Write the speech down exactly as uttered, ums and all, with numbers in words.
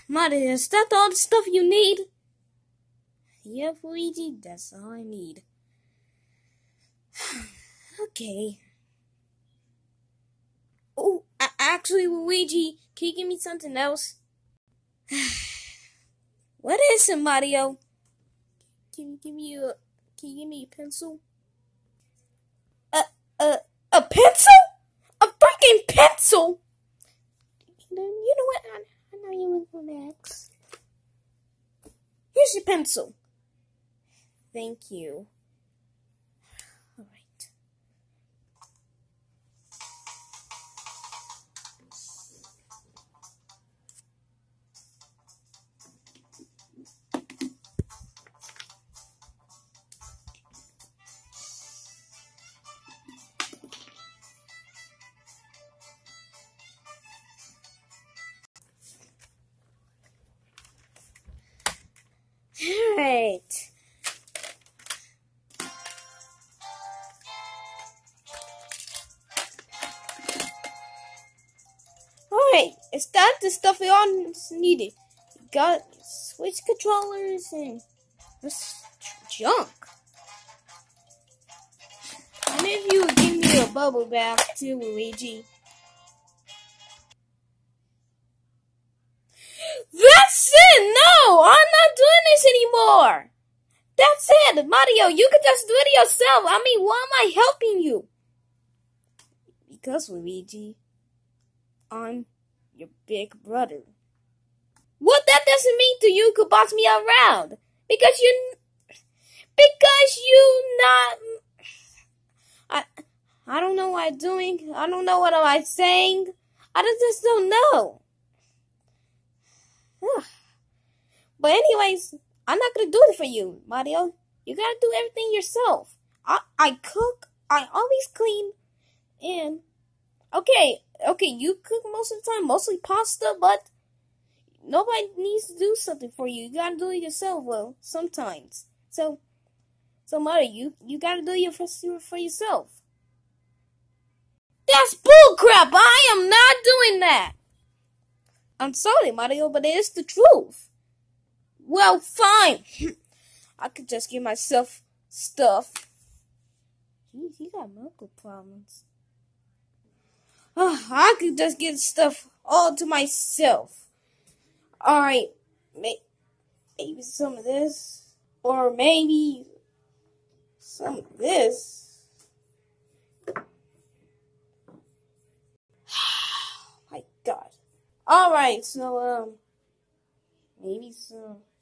Mother, is that all the stuff you need? Yeah, Luigi, that's all I need. Okay. Oh, actually, Luigi, can you give me something else? What is it, Mario? Can you give me a, can you give me a pencil? A, a, a pencil? A freaking pencil? You know what? I, I know you were going to ask. Here's your pencil. Thank you. All right. Alright. Alright, is that the stuff we all needed? You got Switch controllers and this junk. And if you would give me a bubble bath too, Luigi. That's it! No! I'm not doing this anymore! That's it! Mario, you can just do it yourself! I mean, why am I helping you? Because, Luigi, I'm your big brother. What that doesn't mean to you could boss me around. Because you... Because you not... I... I don't know what I'm doing. I don't know what am I saying. I just don't know. But anyways, I'm not gonna do it for you, Mario. You gotta do everything yourself. I I cook, I always clean, and okay, okay, you cook most of the time, mostly pasta, but nobody needs to do something for you. You gotta do it yourself, well, sometimes. So, so Mario, you you gotta do it for, for yourself. That's bullcrap! I am not doing that! I'm sorry, Mario, but it is the truth. Well, fine. I could just give myself stuff. Jeez, you got medical problems. Oh, I could just get stuff all to myself. Alright, maybe some of this. Or maybe some of this. My God. Alright, so, um, maybe some...